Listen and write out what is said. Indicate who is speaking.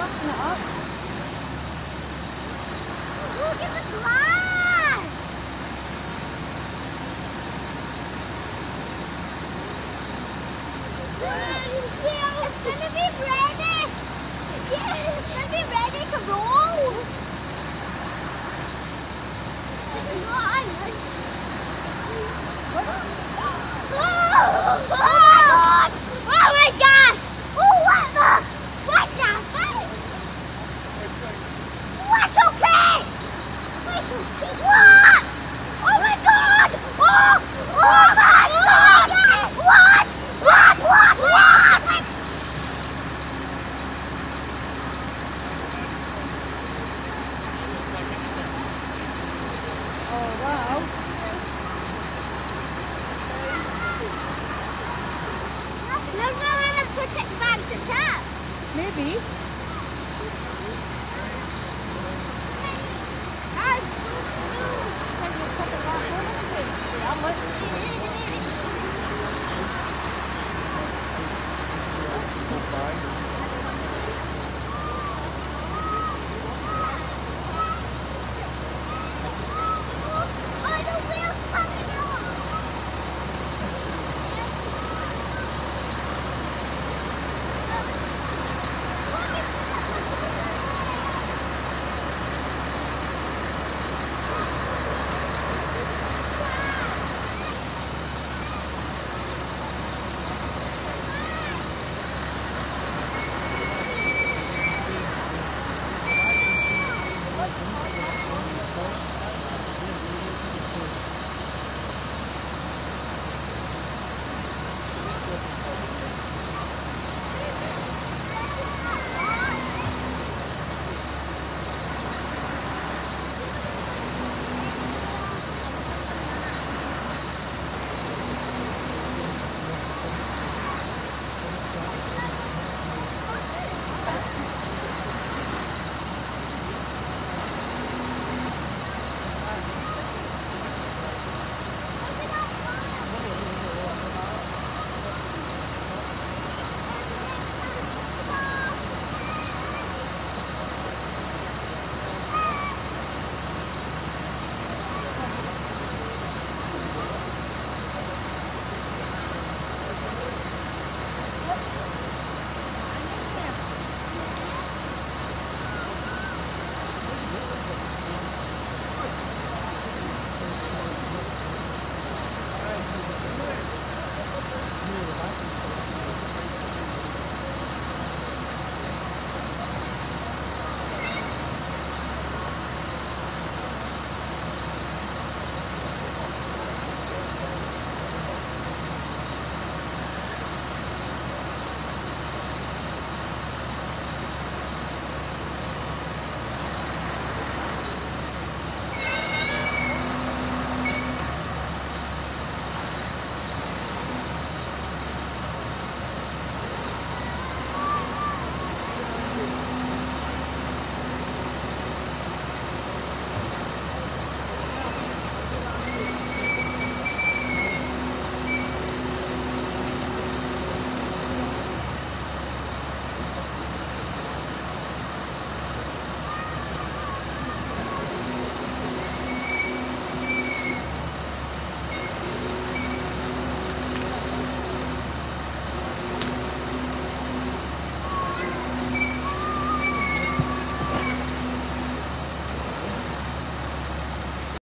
Speaker 1: fasten it up.
Speaker 2: Look at the glass! It's gonna be ready! Yeah, it's gonna be ready to roll! Oh my gosh! Oh, what the? What the? Special cake! Special cake! What? Oh my god! Oh! Oh my god! What? What?
Speaker 1: Oh wow.
Speaker 2: There's no way to put it back to top.
Speaker 1: Maybe.